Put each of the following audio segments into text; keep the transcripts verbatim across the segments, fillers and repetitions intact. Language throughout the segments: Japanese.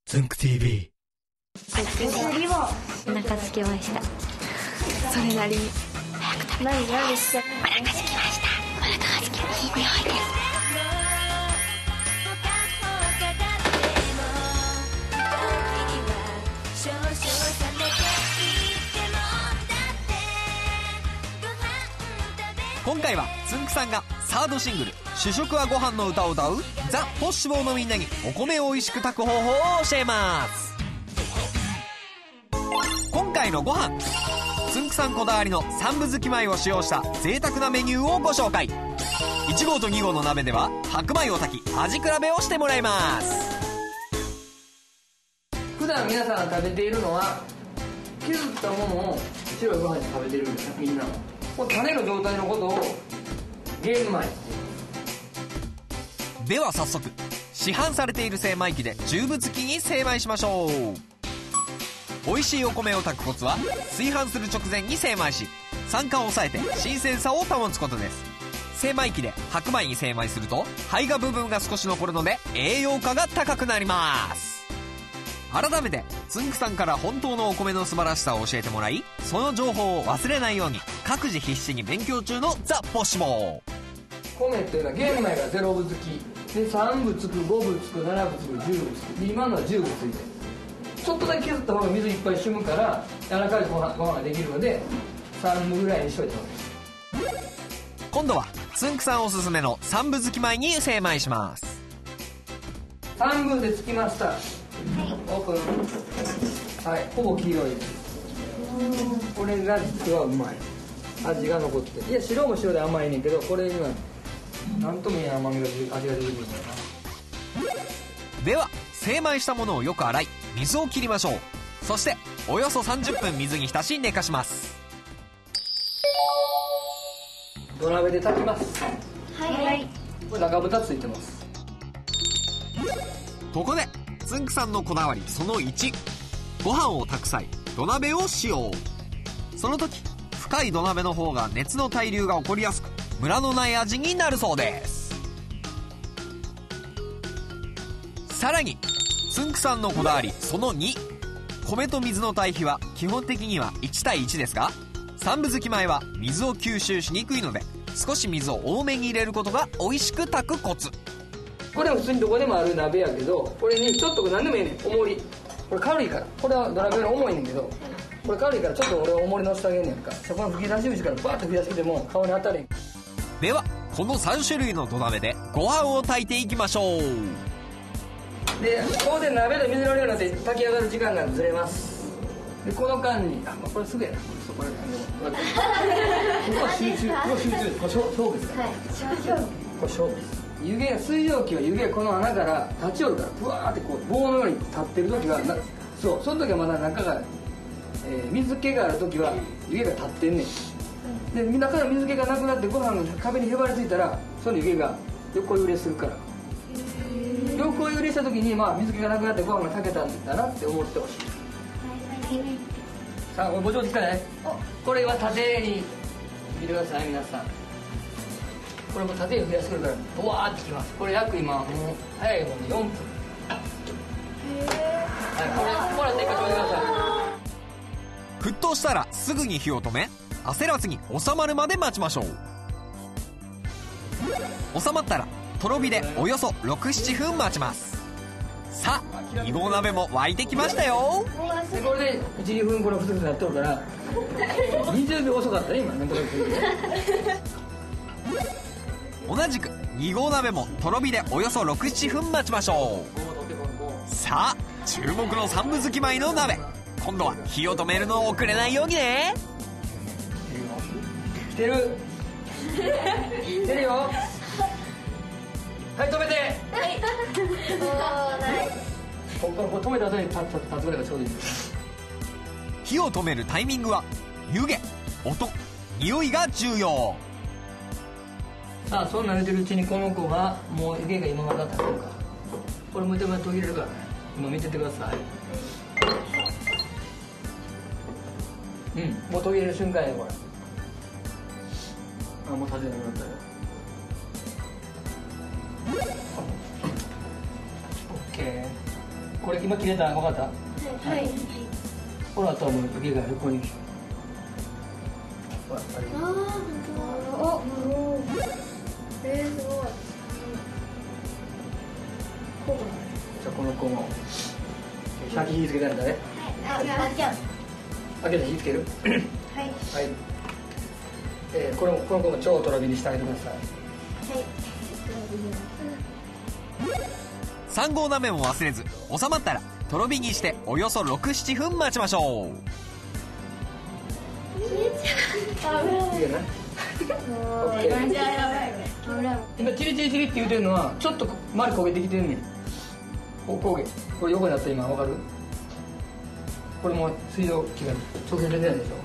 つんく ティーブイ。 つんく ティーブイ もお腹空きました。それなりに早く食べたい。何何してお腹空きました。お腹が空きました。いい匂いです。 今回はつんくさんがサードシングル「主食はご飯の歌」を歌うザ・ポッシュボーのみんなにお米を美味しく炊く方法を教えます。今回のご飯、つんくさんこだわりの三分月米を使用した贅沢なメニューをご紹介。いち号とに号の鍋では白米を炊き味比べをしてもらいます。 普段皆さんが食べているのは削ったものを白いご飯に食べてるんですよ。みんなはこの種の状態のことを玄米。 では早速市販されている精米機でじゅうぶつきに精米しましょう。美味しいお米を炊くコツは炊飯する直前に精米し酸化を抑えて新鮮さを保つことです。精米機で白米に精米すると胚芽部分が少し残るので栄養価が高くなります。改めてつんくさんから本当のお米の素晴らしさを教えてもらい、その情報を忘れないように各自必死に勉強中のザ・ポッシュボー。 米っていうのは玄米がゼロぶつきでさんぶつくごぶつくななぶつくじゅうぶつくで今のはじゅうぶついてちょっとだけ削った方が水いっぱい染むから柔らかいご飯ご飯ができるのでさんぶぐらいにしといた方がいいです。 今度はつんくさんおすすめの三分月米に精米します。 さんぶでつきました。オープン。はい、ほぼ黄色いです。これが実はうまい。味が残っていや白も白で甘いねんけどこれには何とも言えない甘みが出る味が出てくるんだよな。では精米したものをよく洗い水を切りましょう。そしておよそさんじゅっぷん水に浸し寝かします。 土鍋で炊きます。 はい。 これ中蓋ついてます。 ここでつんくさんのこだわりそのいち、ご飯を炊く際土鍋を使用。その時深い土鍋の方が熱の対流が起こりやすくムラのない味になるそうです。さらにつんくさんのこだわりそのに、米と水の対比は基本的にはいち対いちですが三分月米は水を吸収しにくいので少し水を多めに入れることが美味しく炊くコツ。 これは普通にどこでもある鍋やけどこれにちょっと何でもいいねん重り。これ軽いからこれは土鍋より重いねんけどこれ軽いからちょっと俺は重り乗せてあげんねんか。そこの吹き出し口からバーッと吹き出しても顔に当たれん。 ではこのさん種類の土鍋でご飯を炊いていきましょう。 でここで鍋の水の量になって炊き上がる時間がずれます。でこの間にあ、まあ、これすぐやな。これここは集中、ここは集中、これ勝負ですから、はい、これ勝負です。湯気が水蒸気は湯気がこの穴から立ち寄るからブワーってこう棒のように立ってる時はなそうその時はまだ中が、えー、水気がある時は湯気が立ってんねん。で中の水気がなくなってご飯が壁にへばりついたらその湯気が横揺れするから横揺れした時に、まあ、水気がなくなってご飯が炊けたんだなって思ってほしい。さあご上手かね。これは縦に見てください皆さん。これも縦に増やしてくるからボワーってきます。これ約今もう早い方でよんぷん。へえ、はい、これもらって一回止めてください。 沸騰したらすぐに火を止め焦らずに収まるまで待ちましょう。収まったらとろ火でおよそろく、ななふん待ちます。さあに号鍋も沸いてきましたよ。 でこれでいち、にふんこれふつふつなっとるからにじゅうびょう遅かったね今なんとなく。 同じくに号鍋もとろ火でおよそろく、ななふん待ちましょう。さあ注目の三分月米の鍋、今度は火を止めるのを遅れないようにね。 来てる来てるよ。はい止めて。はいこここ止めた後にパッと立つぐらいがちょうどいい。 火を止めるタイミングは湯気、音、匂いが重要。 さあそんな言うてるうちにこの子がもう湯気が今まで立ってるからこれもう一回途切れるからね。今見ててください。うんもう途切れる瞬間やこれ。あもう立てなくなったよ。オッケー。 これ今切れたの分かった？ はい。 この後はもう湯気が横に。 ああ、本当だ。お、えー、すごい。 じゃあこの子も先火つけたんだね。 はい。あ、開けよう。開けて火つける？ はい。はい。 えー、このこの子も超とろ火にしてあげてください。 はい。 さん号鍋も忘れず、収まったらとろ火にしておよそろく、ななふん待ちましょう。 いいよな。オッケー。今チリチリチリって言うてるのはちょっと丸焦げてきてんねん。お焦げ。これ横になった今わかる？これも水道機が直線出てないでしょ。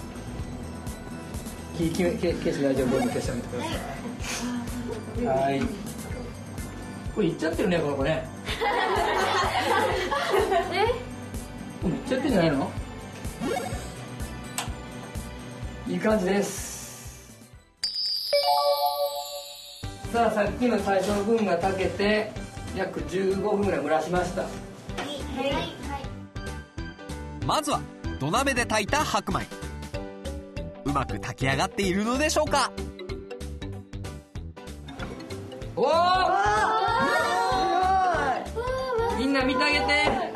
火消して大丈夫。消してあげてください。はい。これいっちゃってるねこの子ね。 え？ これいっちゃってるんじゃないの？いい感じです。さあさっきの最初の分が炊けて約じゅうごふんぐらい蒸らしました。はい、はい、 まずは土鍋で炊いた白米、うまく炊き上がっているのでしょうか？ おお、みんな見てあげて。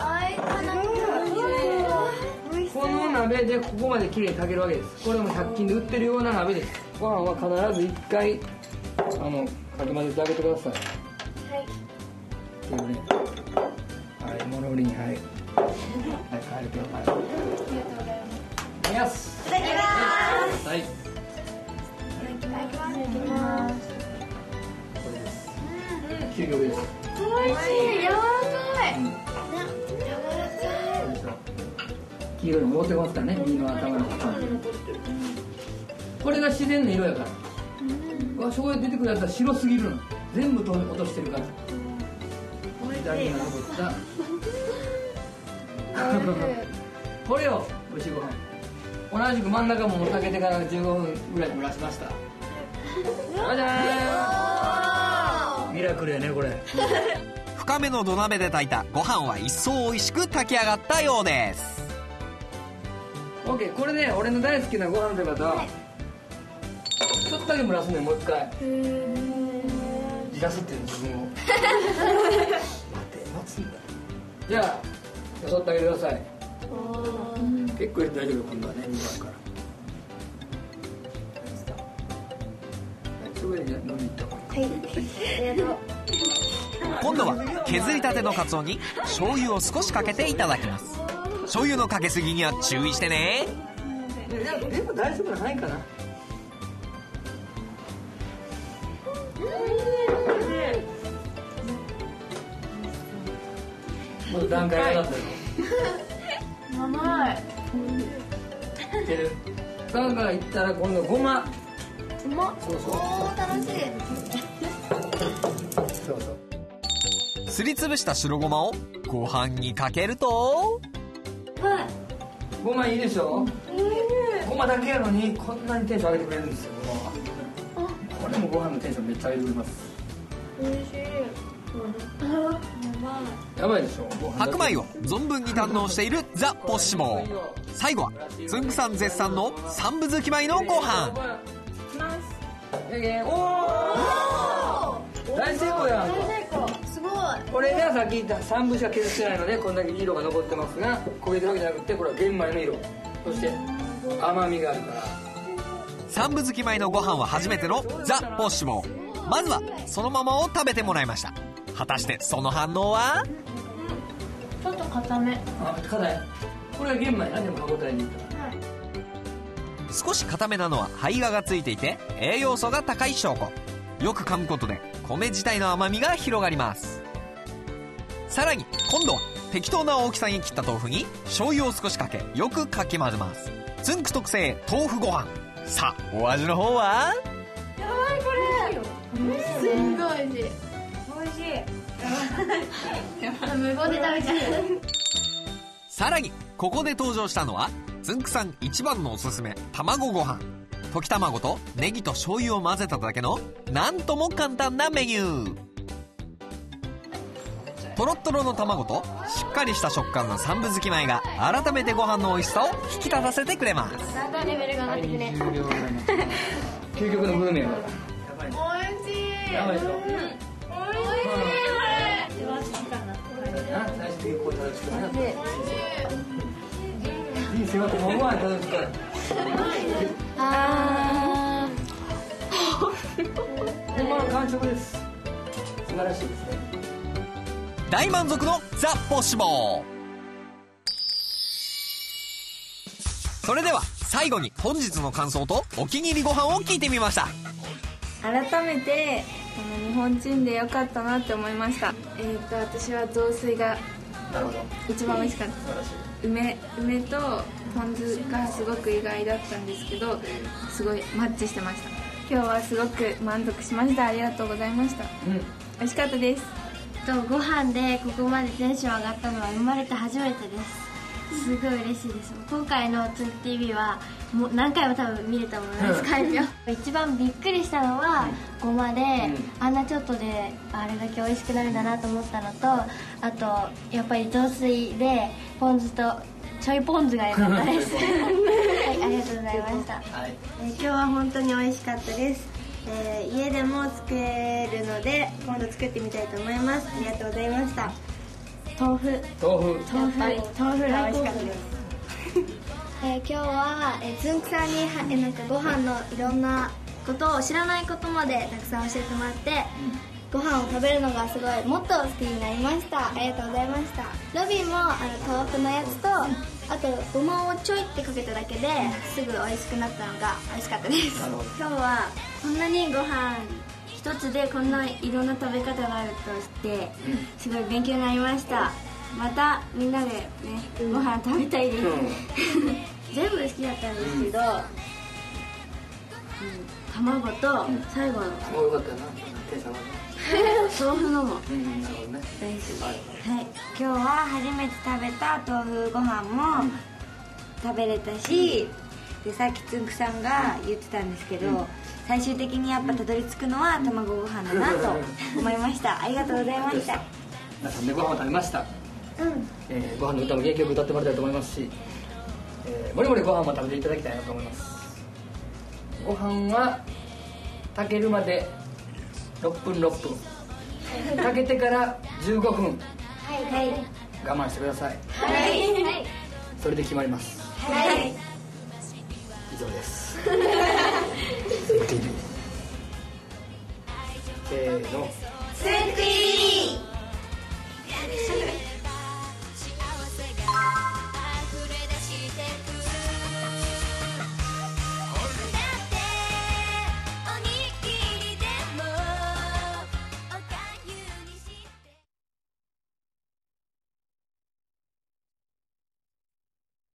この鍋でここまできれいに炊けるわけです。これもひゃく均で売ってるような鍋です。ご飯は必ずいっかいあのかき混ぜてあげてください。はい。はい、モロリン、はい。はい、帰るけど、はい。ありがとうございます。いただきます。はい。いただきます。これです。究極です。おいしい、柔らかい。柔らかい。黄色に戻ってますからね、身の頭の。これが自然な色やから。わ、そこで出てくるやつは白すぎるの。全部落としてるから。左に残った。これをおいしいご飯。同じく真ん中も炊けてからじゅうごふんぐらい蒸らしました。じゃじゃーん。ミラクルやねこれ。 深めの土鍋で炊いたご飯は一層美味しく炊き上がったようです。 オッケー、これね、俺の大好きなご飯という方は、はい、ちょっとだけ蒸らすね、もう一回。じらすっていうの自分を。待て、待つんだ。じゃあ、よそってあげてください。結構大丈夫、今度はね、にばんから。それで飲みに行った方がいい。はい、ありがとう。 今度は削りたてのカツオに醤油を少しかけていただきます。醤油のかけすぎには注意してね。 でも大丈夫じゃないかな。まだ段階がだったよ。 甘い。 いける。段階いったら今度ごま。 ごま。 そうそう。 おー、楽しい。 そうそう。 すりつぶした白ごまをご飯にかけると、 はい。 ごまいいでしょ。ごまだけやのにこんなにテンション上げてくれるんですよ。ごまは。これもご飯のテンションめっちゃ上げてくれます。 美味しい。 やばいでしょ。 白米を存分に堪能しているザ・ポッシモー。最後はつんくさん絶賛の三分づき米のご飯。 おお、大成功やん。 すごい。 これがさっき言ったさんぶしか削ってないのでこんだけ色が残ってますが、焦げてるわけじゃなくてこれは玄米の色、そして甘みがあるから。 三分づき米のご飯は初めてのザ・ポッシモー。まずはそのままを食べてもらいました。果たしてその反応は？ ちょっと固め。 あ、硬い。これは玄米な。でも歯応えにいいから。はい、 少し固めなのは胚芽がついていて栄養素が高い証拠。よく噛むことで米自体の甘みが広がります。さらに今度は適当な大きさに切った豆腐に醤油を少しかけよくかき混ぜます。つんく特製豆腐ご飯。さあお味の方は？ やばいこれ。すんごい美味しい。美味しい。無言で食べちゃう。 さらにここで登場したのはつんくさん一番のおすすめ、卵ご飯。溶き卵とネギと醤油を混ぜただけのなんとも簡単なメニュー。 トロットロの卵としっかりした食感の三分づき米が改めてご飯の美味しさを引き立たせてくれます。 だんだんレベルが上がってくね。 究極のグルメやから。 おいしい。 やばいでしょ。 おいしい。 最終的にこう食べつくね。人生はこのまま食べつくから。 あ本場の完食です。素晴らしいですね。 大満足のザ・ポッシボー。それでは最後に本日の感想とお気に入りご飯を聞いてみました。 改めてあの日本人で良かったなって思いました。えーと私は雑炊がなるほど。 一番美味しかった素晴らしい。 梅梅とポン酢がすごく意外だったんですけど、すごいマッチしてました。今日はすごく満足しました。ありがとうございました。 うん。 美味しかったです。 とご飯でここまでテンション上がったのは生まれて初めてです。すごい嬉しいです。今回の ツーティービー はもう何回も多分見れたと思います回秒一番びっくりしたのはごまで、うん、あんなちょっとであれだけ美味しくなるんだなと思ったのと、あとやっぱり雑炊でポン酢とちょいポン酢が良かったですはい、ありがとうございました、はい、えー、今日は本当に美味しかったです。えー、家でも作れるので今度作ってみたいと思います。ありがとうございました。豆腐豆腐豆腐豆腐が美味しかったですえー、今日は、えー、つんくさんには、えー、なんかご飯のいろんなことを知らないことまでたくさん教えてもらって、うん、ご飯を食べるのがすごいもっと好きになりました。ありがとうございました。ロビーもあの豆腐のやつと、あとごまをちょいってかけただけですぐ美味しくなったのが美味しかったです。今日はこんなにご飯一つでこんないろんな食べ方があるとしてすごい勉強になりました。またみんなでね、うん、ご飯食べたいです、うん、全部好きだったんですけど、うんうん、卵と最後の卵よかったよな。 豆腐のも、 うん、なるほどね。 大好き、はい、今日は初めて食べた豆腐ご飯も食べれたし、でさっきつんくさんが言ってたんですけど、うん、最終的にやっぱたどり着くのは卵ご飯だなと思いましたありがとうございました。 皆さんでご飯を食べました。うん、えー、ご飯の歌も元気よく歌ってもらいたいと思いますし、えー、もりもりご飯も食べていただきたいなと思います。ご飯は炊けるまでろっぷんろっぷん炊けてからじゅうごふん、はいはい、我慢してください。はい、それで決まります。はい、以上ですせーの、ツーティービー